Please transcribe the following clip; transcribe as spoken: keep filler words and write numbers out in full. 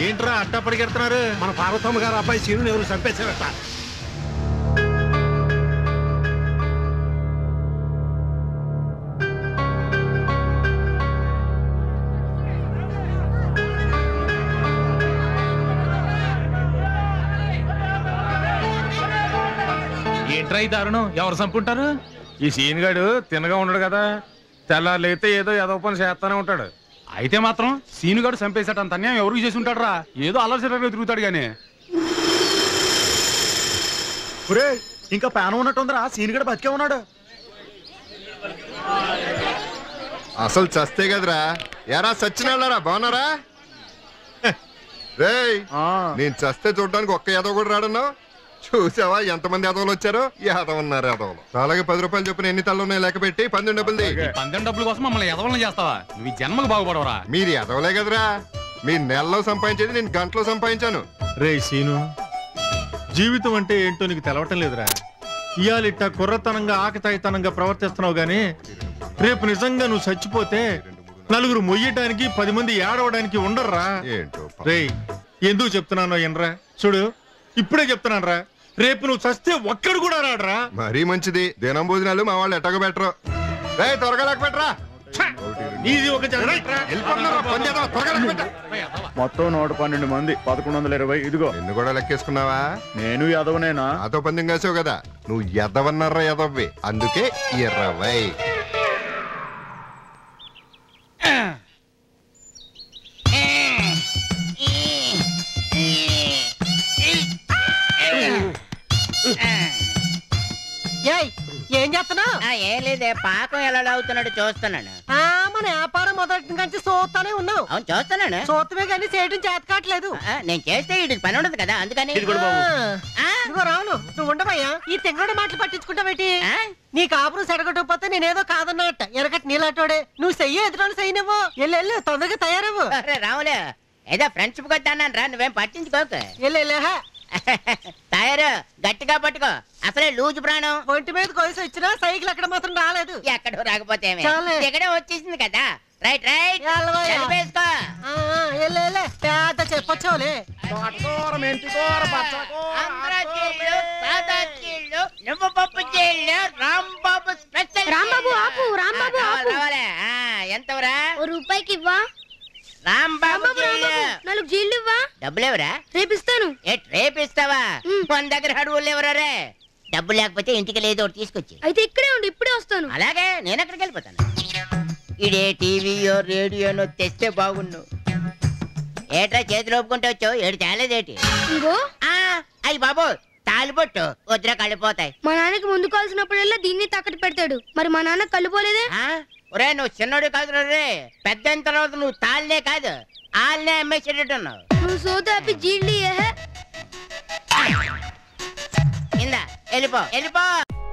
ఏంట్రా అట్టా పరిగెడుతున్నారు? మన పార్వతమ్మ గారు అబ్బాయి సీను ఎవరు చంపేశారట. ఏంట్రా ఈ దారుణం? ఎవరు చంపుంటారు? ఈ సీన్ గాడు తినగా ఉండడు కదా, తెల్లారులైతే ఏదో ఏదో పని చేస్తానే ఉంటాడు. అయితే మాత్రం సీనుగాడు చంపేశాడు అంత అన్యాయం ఎవరికి చేసి ఉంటాడు రా? ఏదో అల్లరి తిరుగుతాడు గానీ. ఇంకా ప్యాన్ ఉన్నట్టుందిరా, సీన్ గడ బతికే ఉన్నాడు. అసలు చస్తే కదరా. ఎరా సచ్చినారా? బాగున్నారా? రేయ్, నేను చస్తే చూడడానికి ఒక్క యాదవ్ కూడా రాడన్నావు. చూసావా ఎంతమంది యాదవులు వచ్చారో? యాదవ్ ఉన్నారు యాదవులు. అలాగే పది రూపాయలు చొప్పున ఎన్ని తల్లు ఉన్నాయి లెక్క పెట్టి పందెం డబ్బులు. పందెం డబ్బుల కోసం మమ్మల్ని ఎదవలను చేస్తావా? నువ్వు జన్మకు బాగుపడవరా? మీరు యాదవలే కదరా. మీరు నెలలో సంపాదించేది నేను గంటలో సంపాదించాను. రే సీను, జీవితం అంటే ఏంటో నీకు తెలవటం లేదురా. ఇయాలిట్ట కుర్రతనంగా ఆకతాయితనంగా ప్రవర్తిస్తున్నావు గానీ రేపు నిజంగా నువ్వు చచ్చిపోతే నలుగురు మొయ్యటానికి పది మంది ఏడవడానికి ఉండర్రా. ఏంటో రే, ఎందుకు చెప్తున్నానో ఎనరా. చూడు, ఇప్పుడే చెప్తున్నాను రా, రేపు నువ్వు చస్తే ఒక్కడు కూడా రాడరా. మరీ మంచిది. దినం భోజనాలు మా వాళ్ళు ఎట్టగ పెట్టరు. రే త్వరగా లెక్క పెట్టరా. ఇది ఒక మొత్తం నూట పన్నెండు మంది, పదకొండు వందల ఇరవై. ఇదిగో నిన్ను కూడా లెక్కేసుకున్నావా? నేను యాదవనేనా? నాతో పందెం కాసావు కదా. నువ్వు ఎదవన్నారా ఎదవ్వి, అందుకే ఇరవై. ఏం చేస్తున్నావు? ఏం లేదే, పాకం ఎలా అవుతున్నాడు చూస్తున్నాను. మన వ్యాపారం మొదటి నుంచి చూస్తానే ఉన్నావు. అవును చూస్తున్నాను. చూస్తమే కానీ చేయడం చేత కావట్లేదు. నేను చేస్తే ఇటు పని ఉండదు కదా, అందుకని. ఇదిగో రావును, నువ్వు ఉండవయ్యా. ఈ తెంగడు మాటలు పట్టించుకుంటావేటి? నీ కాపురం సెడగొట్టకపోతే నేనేదో కాదన్నట్ట. ఎరగట్ నీలాటోడే. నువ్వు చెయ్యి ఎదురు చెయ్యి. నువ్వు ఎల్లు తొందరగా తయారవు. రావులే, ఏదో ఫ్రెండ్షిప్ కొట్టాను రా, నువ్వేం పట్టించుకోక. ఎల్లెళ్ళా తయారు గట్టిగా పట్టుకో, అసలే లూజు ప్రాణం. ఒంటి మీద కొలిసి వచ్చినా సైకిల్ అక్కడ మాత్రం రాలేదు. ఎక్కడో రాకపోతే ఎక్కడే వచ్చేసింది కదా. రైట్ రైట్ వేసుకో. పెద్ద చెప్పొచ్చావులే. నువ్వు పప్పు చేయాలి. రాంబాబు స్పెషల్. రాంబాబు ఆపు, రాంబాబు ఆపు. ఎంతవరా? రూపాయికి ఇవ్వా. రాంబాబు నాలుగు జీళ్ళు ఇవ్వా. డబ్బులేవరా? రేపిస్తాను. రేపిస్తావా? మన దగ్గర అడుగులు ఎవరే? డబ్బు లేకపోతే ఇంటికి లేదో ఒకటి తీసుకొచ్చి. అయితే ఇక్కడే ఉండి ఇప్పుడే వస్తాను. అలాగే, నేను అక్కడికి వెళ్ళిపోతాను. ఇడే టీవీయో రేడియోనో తెస్తే బాగుండు. ఏట్రా చేతులు ఒప్పుకుంటే వచ్చావు? ఏడు తేలేదేటి? ఇంకో అయ్యి బాబు, తాలిపొట్టు వద్దురా, కళ్ళిపోతాయి. మా నాన్నకి ముందు కాల్సినప్పుడల్లా దీన్ని తాకట్టు పెడతాడు. మరి మా నాన్న కళ్ళు పోలేదే? ఒరే, నువ్వు చిన్నోడు కాదు రే. పెద్ద అయిన తర్వాత నువ్వు తాళ్ళనే కాదు, ఆళ్ళనే అమ్మేసేటట్టున్నావు. నువ్వు సోదాపి జీళ్ళు ఇందా వెళ్ళిపో వెళ్ళిపో.